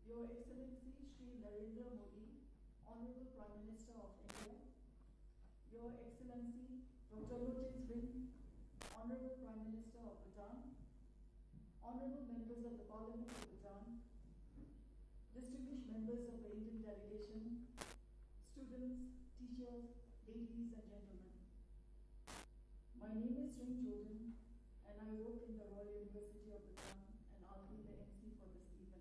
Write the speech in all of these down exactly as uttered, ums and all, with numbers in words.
Your Excellency Shri Narendra Modi, Honorable Prime Minister of India, Your Excellency Doctor Lote Tshrin, Honorable Prime Minister of Bhutan, Honorable members of the Parliament of Bhutan, distinguished members of the Indian delegation, students, teachers, ladies and gentlemen. My name is Sring Jordan and I work in the Royal University of Bhutan and I'll be the M C for this event.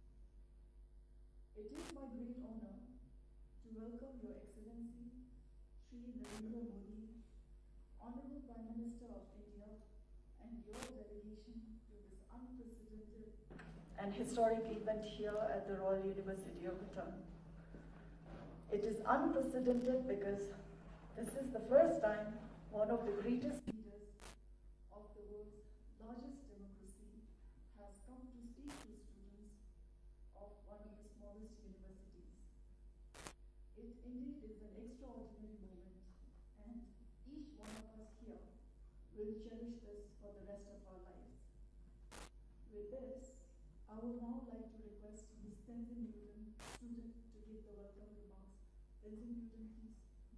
It is my great honor to welcome Your Excellency Shri Narendra Modi, Honorable Prime Minister of India, and your delegation to this unprecedented and historic event here at the Royal University of Bhutan. It is unprecedented because this is the first time one of the greatest leaders of the world's largest democracy has come to speak to students of one of the smallest universities. It indeed is an extraordinary moment, and each one of us here will cherish this for the rest of our lives. With this, I would now like to request Miz Tenzin Newton, student, to give the welcome remarks. Tenzin Newton, please.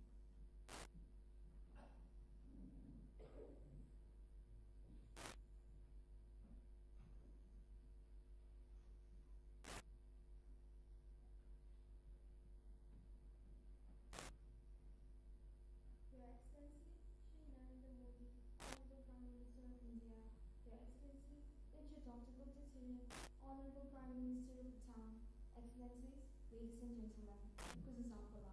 Your Excellency, Shri Narendra Modi, Honorable Prime Minister of India, Your Excellency, Doctor Lote Tshrin, Honorable Prime Minister of Bhutan, Excellencies, ladies and gentlemen, Kuzusampala.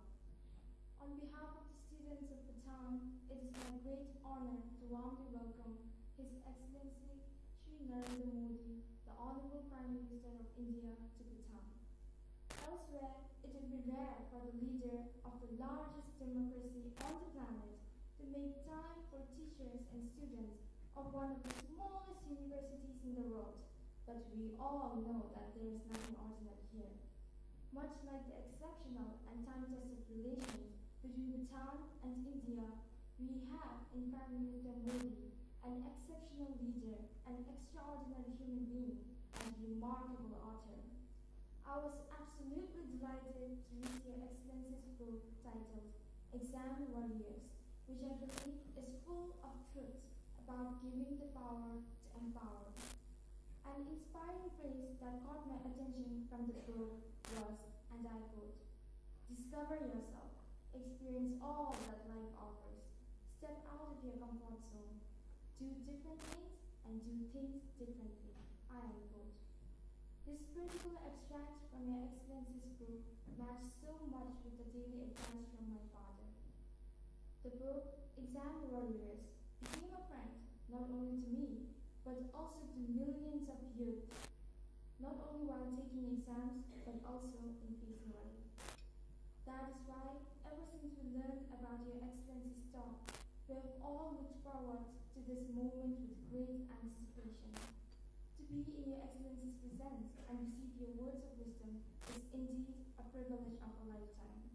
On behalf of the students of Bhutan, it is my great honor to warmly welcome His Excellency Shri Narendra Modi, the Honorable Prime Minister of India, to Bhutan. Elsewhere, it would be rare for the leader of the largest democracy on the planet to make time for teachers and students of one of the smallest universities in the world. But we all know that there is nothing ordinary here. Much like the exceptional and time-tested relations between Bhutan and India, we have in Prime Minister Modi an exceptional leader, an extraordinary human being, and a remarkable author. I was absolutely delighted to read Your Excellency's book titled Exam Warriors, which I believe is full of truth about giving the power to empower. An inspiring phrase that caught my attention from the book was, and I quote, "Discover yourself, experience all that life offers, step out of your comfort zone, do different things and do things differently." I unquote. This spiritual extract from Your Excellency's book matched so much with the daily advice from my father. The book, Exam Warriors, became a friend not only to me, but also to millions of youth, not only while taking exams, but also in facing life. That is why, ever since we learned about Your Excellency's talk, we have all looked forward to this moment with great anticipation. To be in Your Excellency's presence and receive your words of wisdom is indeed a privilege of a lifetime.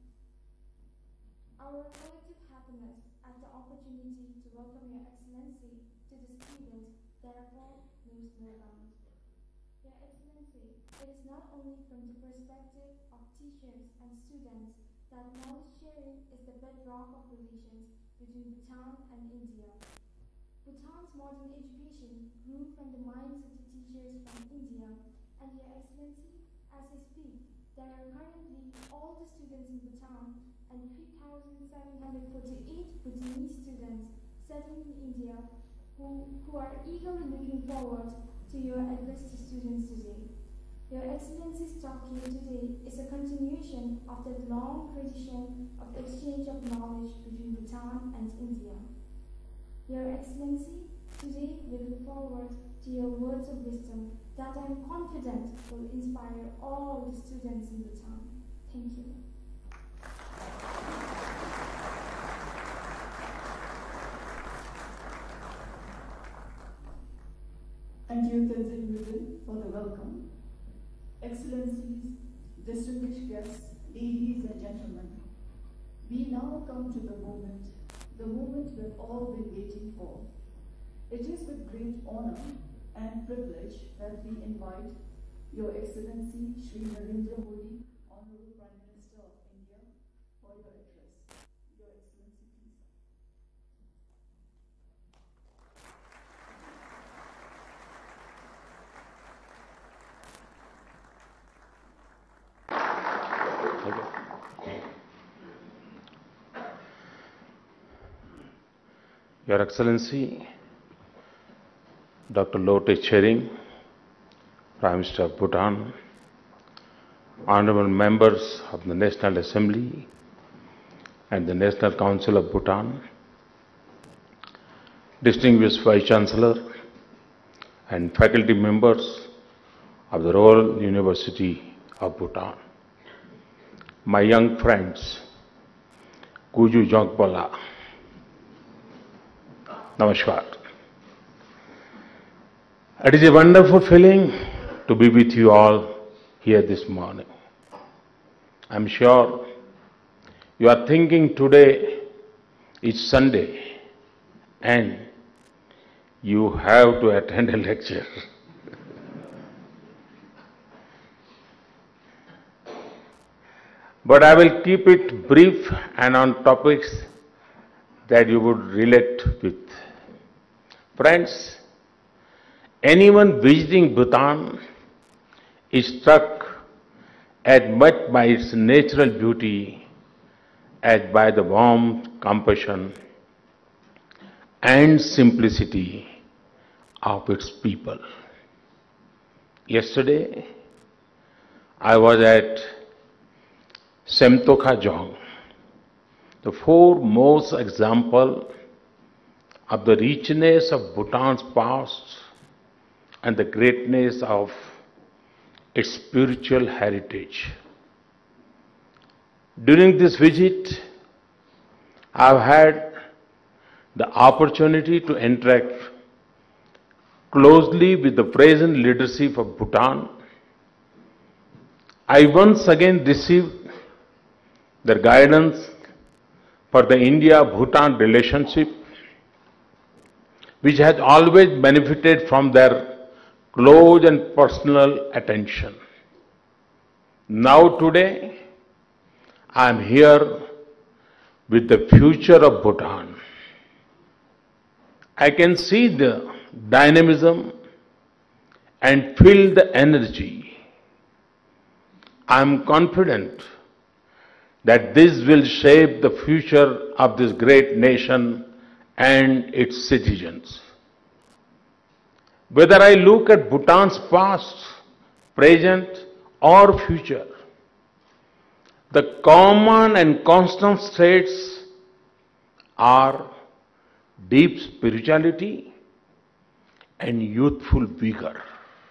Our collective happiness at the opportunity to welcome Your Excellency to this event therefore knows no bounds. Your Excellency, it is not only from the perspective of teachers and students that knowledge sharing is the bedrock of relations between Bhutan and India. Bhutan's modern education grew from the minds of the teachers from India, and Your Excellency, as I speak, there are currently all the students in Bhutan and three thousand seven hundred forty-eight Bhutanese students studying in India who, who are eagerly looking forward to your address to students today. Your Excellency's talk here today is a continuation of the long tradition of exchange of knowledge between Bhutan and India. Your Excellency, today we look forward to your words of wisdom that I am confident will inspire all the students in Bhutan. Thank you. Thank you, Tenzin Newton, for the welcome. Excellencies, distinguished guests, ladies and gentlemen, we now come to the moment, the moment we've all been waiting for. It is with great honor and privilege that we invite Your Excellency Shri Narendra Modi, Honorable Prime Minister of India, for your address. Your Excellency, please. Your Excellency, Doctor Lote Tshering, Prime Minister of Bhutan, honorable members of the National Assembly and the National Council of Bhutan, distinguished Vice Chancellor and faculty members of the Royal University of Bhutan, my young friends, Kuju Jongpala, Namaskar. It is a wonderful feeling to be with you all here this morning. I'm sure you are thinking today is Sunday and you have to attend a lecture. But I will keep it brief and on topics that you would relate with. Friends, anyone visiting Bhutan is struck as much by its natural beauty as by the warmth, compassion, and simplicity of its people. Yesterday, I was at Semtokha Jong, the foremost example of the richness of Bhutan's past and the greatness of its spiritual heritage. During this visit, I've had the opportunity to interact closely with the present leadership of Bhutan. I once again received their guidance for the India-Bhutan relationship, which has always benefited from their close and personal attention. Now today, I am here with the future of Bhutan. I can see the dynamism and feel the energy. I am confident that this will shape the future of this great nation and its citizens. Whether I look at Bhutan's past, present, or future, the common and constant traits are deep spirituality and youthful vigor.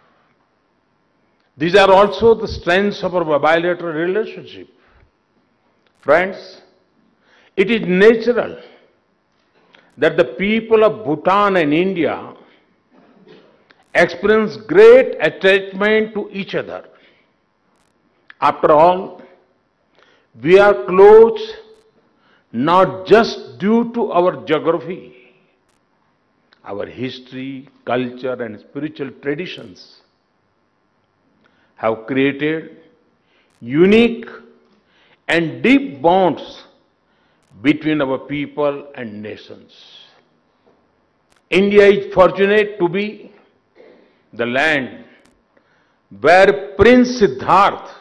These are also the strengths of our bilateral relationship. Friends, it is natural that the people of Bhutan and India experience great attachment to each other. After all, we are close not just due to our geography, our history, culture, and spiritual traditions have created unique and deep bonds between our people and nations. India is fortunate to be the land where Prince Siddhartha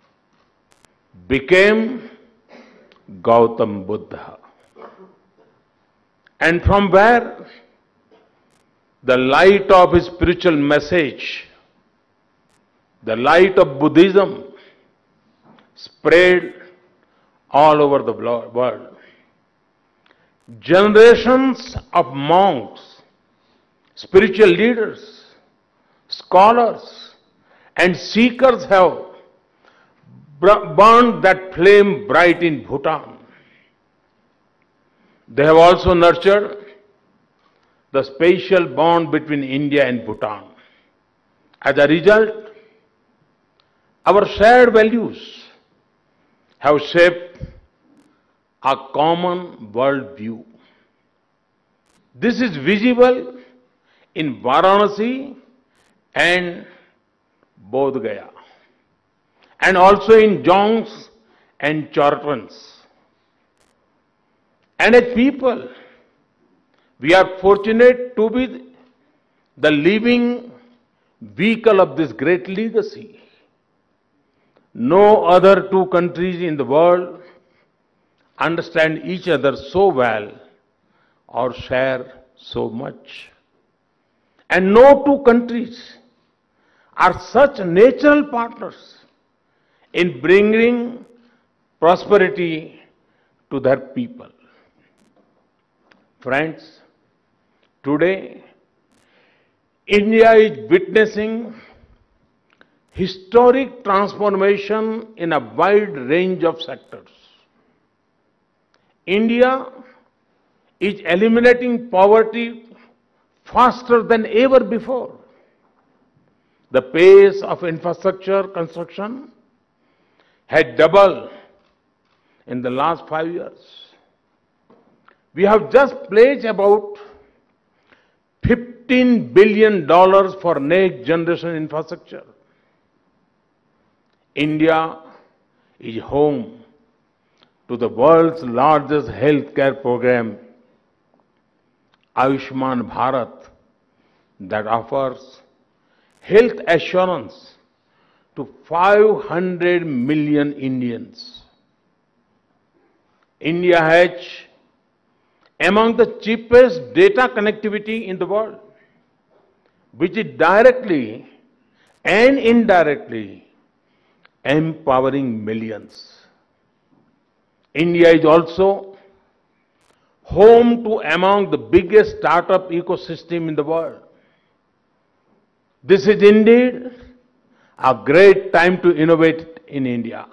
became Gautam Buddha, and from where the light of his spiritual message, the light of Buddhism, spread all over the world. Generations of monks, spiritual leaders, scholars, and seekers have burned that flame bright in Bhutan. They have also nurtured the special bond between India and Bhutan. As a result, our shared values have shaped a common world view. This is visible in Varanasi and Bodh Gaya, and also in Jongs and Chortans. And as people, we are fortunate to be the living vehicle of this great legacy. No other two countries in the world understand each other so well or share so much. And no two countries are such natural partners in bringing prosperity to their people. Friends, today India is witnessing historic transformation in a wide range of sectors. India is eliminating poverty faster than ever before. The pace of infrastructure construction had doubled in the last five years. We have just pledged about fifteen billion dollars for next generation infrastructure. India is home to the world's largest healthcare program, Ayushman Bharat, that offers health assurance to five hundred million Indians. India has among the cheapest data connectivity in the world, which is directly and indirectly empowering millions. India is also home to among the biggest startup ecosystem in the world. This is indeed a great time to innovate in India.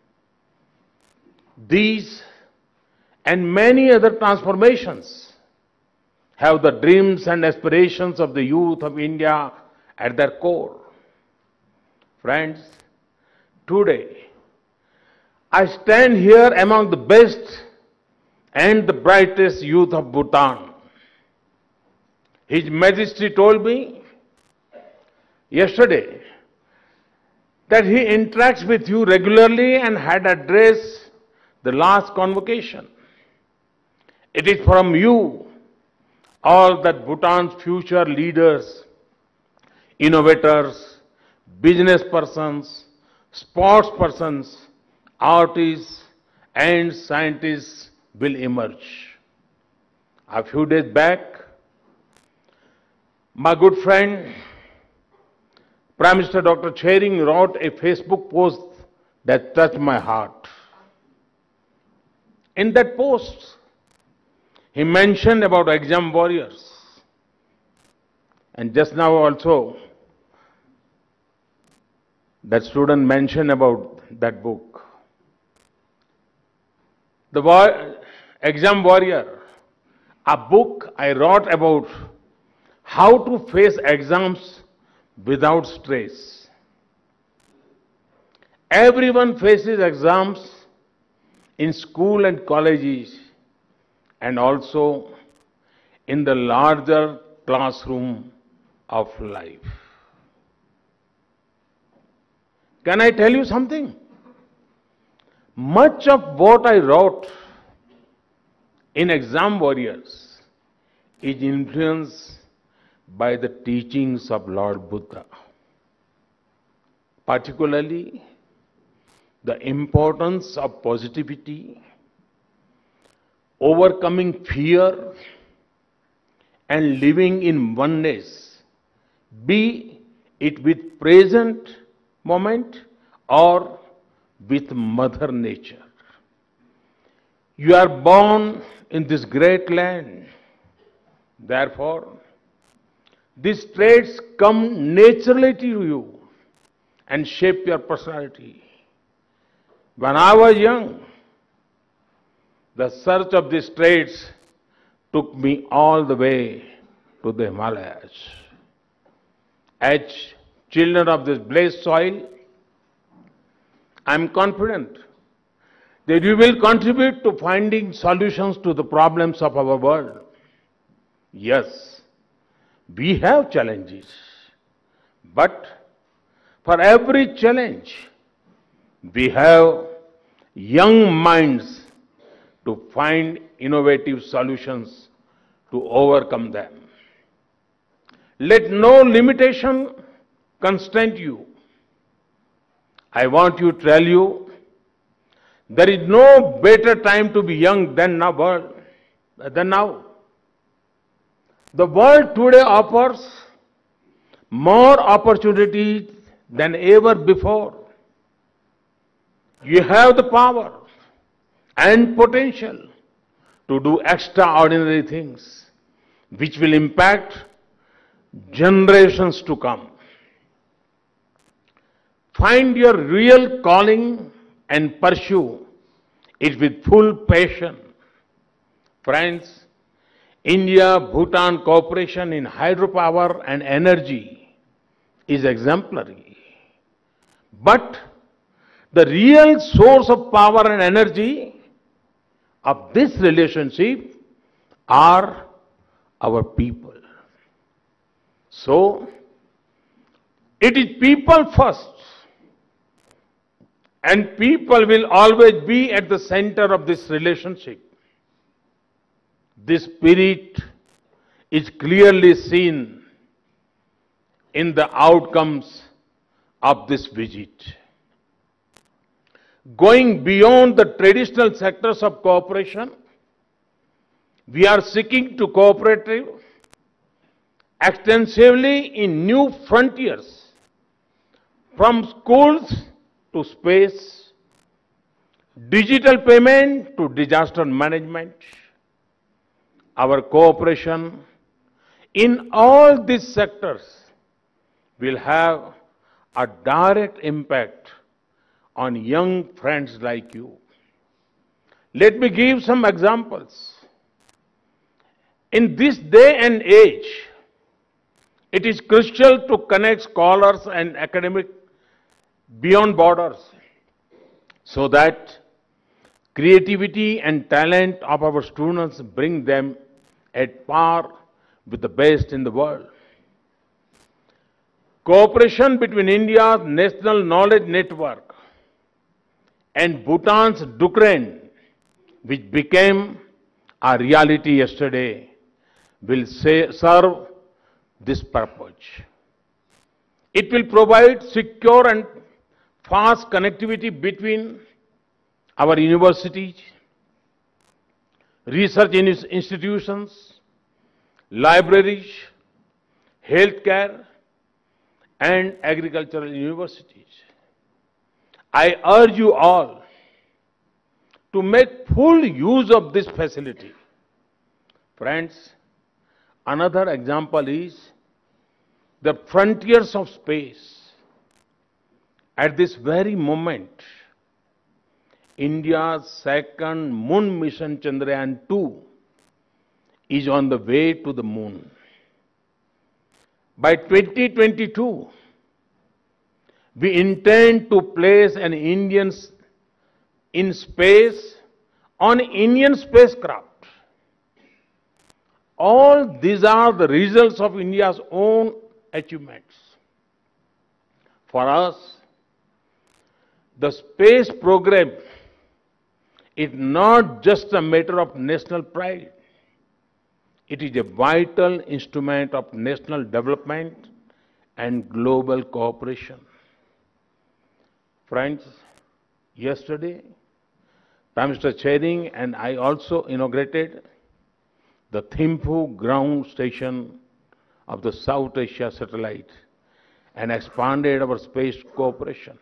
These and many other transformations have the dreams and aspirations of the youth of India at their core. Friends, today I stand here among the best and the brightest youth of Bhutan. His Majesty told me yesterday that he interacts with you regularly and had addressed the last convocation. It is from you all that Bhutan's future leaders, innovators, business persons, sports persons, artists and scientists will emerge. A few days back, my good friend, Prime Minister Doctor Tshering wrote a Facebook post that touched my heart. In that post, he mentioned about exam warriors. And just now also, that student mentioned about that book. The war, Exam Warrior, a book I wrote about how to face exams without stress. Everyone faces exams in school and colleges and also in the larger classroom of life. Can I tell you something? Much of what I wrote in Exam Warriors is influenced by the teachings of Lord Buddha, particularly the importance of positivity, overcoming fear, and living in oneness, be it with present moment or with Mother Nature. You are born in this great land. Therefore, these traits come naturally to you and shape your personality. When I was young, the search of these traits took me all the way to the Himalayas. As children of this blessed soil, I am confident that you will contribute to finding solutions to the problems of our world. Yes, we have challenges, but For every challenge, we have young minds to find innovative solutions to overcome them. Let no limitation constrain you. I want to tell you, there is no better time to be young than now. Than now. The world today offers more opportunities than ever before. You have the power and potential to do extraordinary things which will impact generations to come. Find your real calling and pursue it with full passion. Friends, India-Bhutan cooperation in hydropower and energy is exemplary. But the real source of power and energy of this relationship are our people. So, it is people first, and people will always be at the center of this relationship. This spirit is clearly seen in the outcomes of this visit. Going beyond the traditional sectors of cooperation, we are seeking to cooperate extensively in new frontiers, from schools to space, digital payment to disaster management. Our cooperation in all these sectors will have a direct impact on young friends like you. Let me give some examples. In this day and age, it is crucial to connect scholars and academics beyond borders so that creativity and talent of our students bring them at par with the best in the world. Cooperation between India's National Knowledge Network and Bhutan's Dukren, which became a reality yesterday, will say, serve this purpose. It will provide secure and fast connectivity between our universities, research institutions, libraries, healthcare, and agricultural universities. I urge you all to make full use of this facility. Friends, another example is the frontiers of space. At this very moment, India's second moon mission Chandrayaan two is on the way to the moon. By twenty twenty-two, we intend to place an Indian in space on Indian spacecraft. All these are the results of India's own achievements. For us, the space program is not just a matter of national pride. It is a vital instrument of national development and global cooperation. Friends, yesterday, Prime Minister Tsering and I also inaugurated the Thimphu ground station of the South Asia satellite and expanded our space cooperation.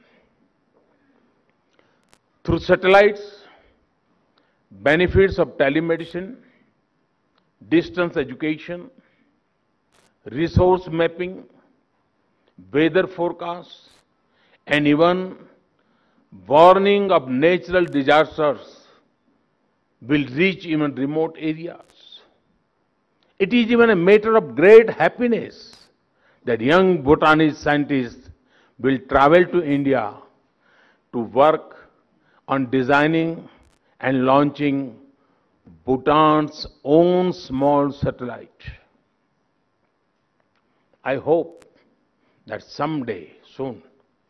Through satellites, benefits of telemedicine, distance education, resource mapping, weather forecasts, and even warning of natural disasters will reach even remote areas. It is even a matter of great happiness that young Bhutanese scientists will travel to India to work on designing and launching Bhutan's own small satellite. I hope that someday, soon,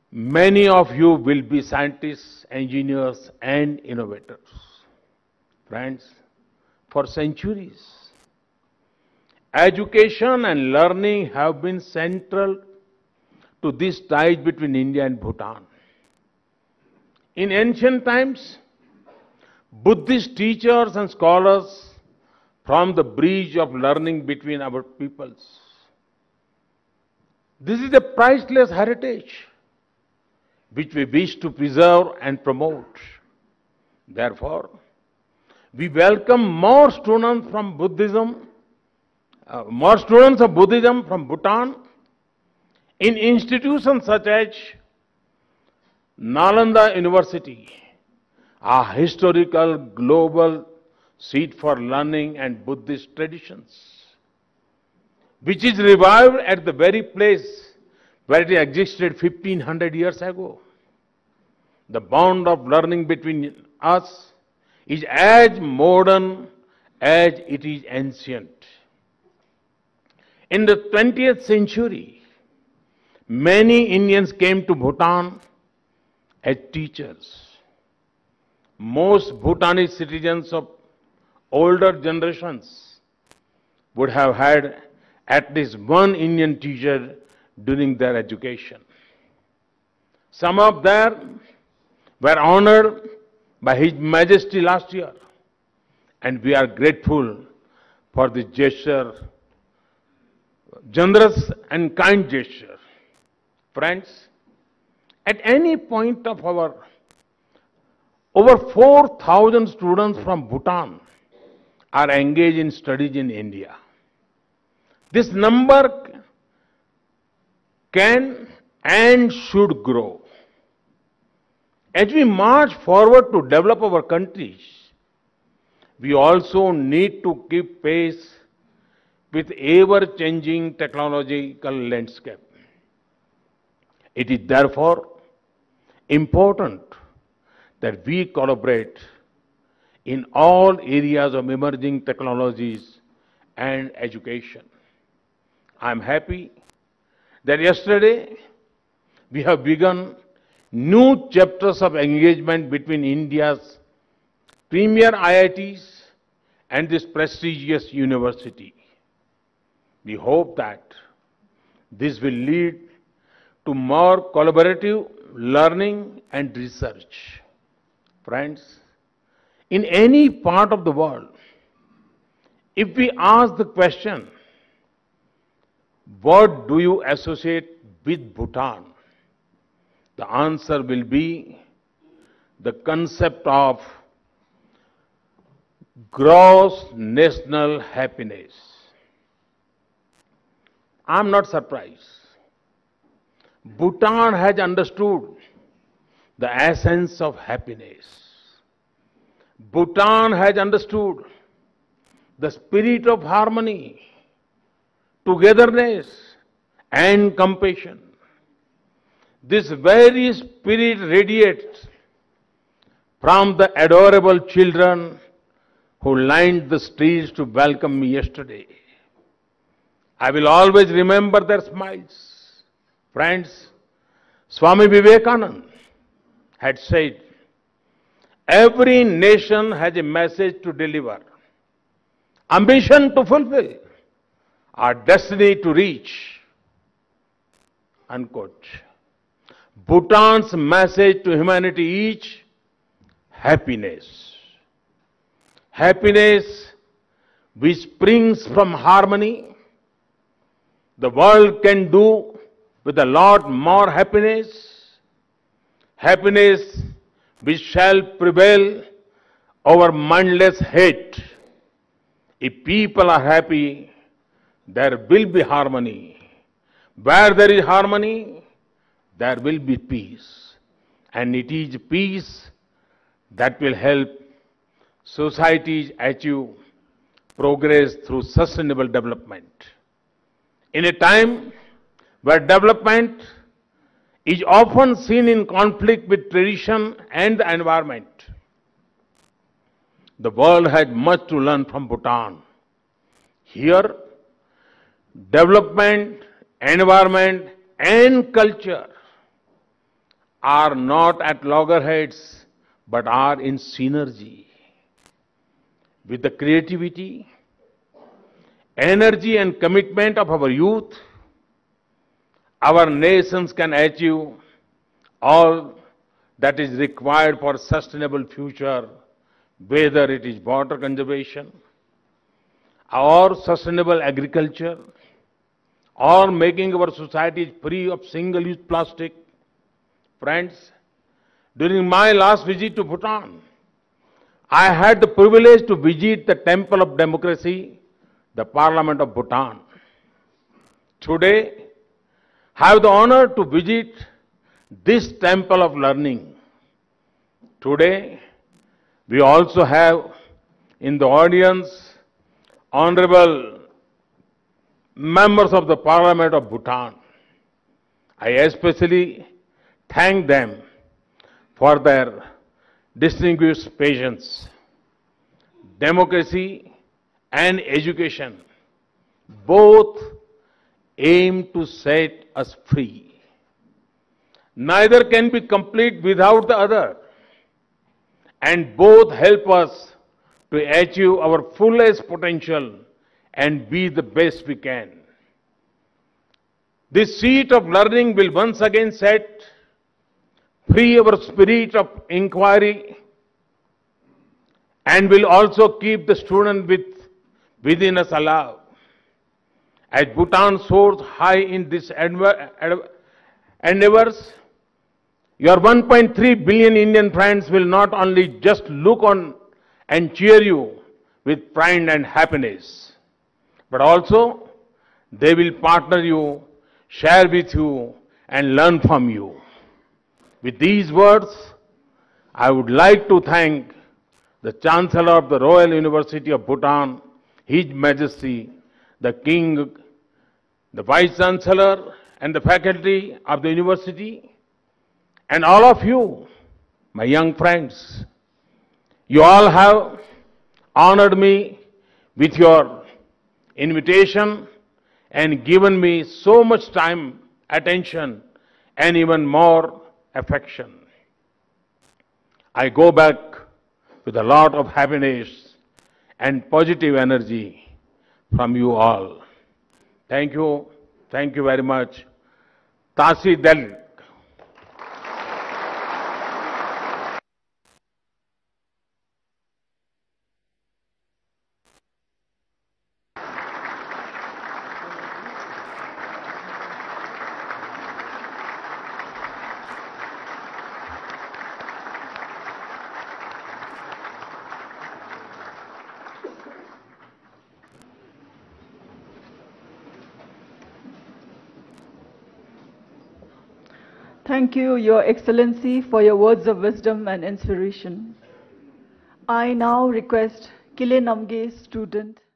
Many of you will be scientists, engineers, and innovators. Friends, for centuries, education and learning have been central to this ties between India and Bhutan. In ancient times, Buddhist teachers and scholars formed the bridge of learning between our peoples. This is a priceless heritage which we wish to preserve and promote. Therefore, we welcome more students from Buddhism, uh, more students of Buddhism from Bhutan in institutions such as Nalanda University, a historical global seat for learning and Buddhist traditions, which is revived at the very place where it existed fifteen hundred years ago. The bond of learning between us is as modern as it is ancient. In the twentieth century, many Indians came to Bhutan as teachers. Most Bhutanese citizens of older generations would have had at least one Indian teacher during their education. Some of them were honored by His Majesty last year, and we are grateful for this gesture, generous and kind gesture. Friends, at any point of our over four thousand students from Bhutan are engaged in studies in India. This number can and should grow. As we march forward to develop our countries, we also need to keep pace with ever-changing technological landscape. It is therefore important that we collaborate in all areas of emerging technologies and education. I am happy that yesterday we have begun new chapters of engagement between India's premier I I Ts and this prestigious university. We hope that this will lead to more collaborative learning and research. Friends, in any part of the world, if we ask the question, what do you associate with Bhutan? The answer will be the concept of gross national happiness. I am not surprised. Bhutan has understood the essence of happiness. Bhutan has understood the spirit of harmony, togetherness, and compassion. This very spirit radiates from the adorable children who lined the streets to welcome me yesterday. I will always remember their smiles. Friends, Swami Vivekananda had said, every nation has a message to deliver, ambition to fulfill, our destiny to reach. Unquote. Bhutan's message to humanity is happiness. Happiness which springs from harmony. The world can do with a lot more happiness. Happiness which shall prevail over mindless hate. If people are happy, there will be harmony. Where there is harmony, there will be peace. And it is peace that will help societies achieve progress through sustainable development. In a time where development is often seen in conflict with tradition and the environment, the world has much to learn from Bhutan. Here, development, environment, and culture are not at loggerheads, but are in synergy. With the creativity, energy and commitment of our youth, our nations can achieve all that is required for a sustainable future, whether it is water conservation, or sustainable agriculture, or making our society free of single-use plastic. Friends, during my last visit to Bhutan, I had the privilege to visit the Temple of Democracy, the Parliament of Bhutan. Today, I have the honor to visit this Temple of Learning. Today, we also have in the audience honorable members of the Parliament of Bhutan. I especially thank them for their distinguished patience. Democracy and education both aim to set us free. Neither can be complete without the other, and both help us to achieve our fullest potential and be the best we can. This seat of learning will once again set free our spirit of inquiry and will also keep the student with, within us alive. As Bhutan soars high in these endeavors, your one point three billion Indian friends will not only just look on and cheer you with pride and happiness, but also they will partner you, share with you, and learn from you. With these words, I would like to thank the Chancellor of the Royal University of Bhutan, His Majesty, the King, the Vice Chancellor, and the faculty of the university, and all of you, my young friends. You all have honored me with your invitation and given me so much time, attention, and even more affection. I go back with a lot of happiness and positive energy from you all. Thank you. Thank you very much. Tasi Del. Thank you, Your Excellency, for your words of wisdom and inspiration. I now request Kile Namge student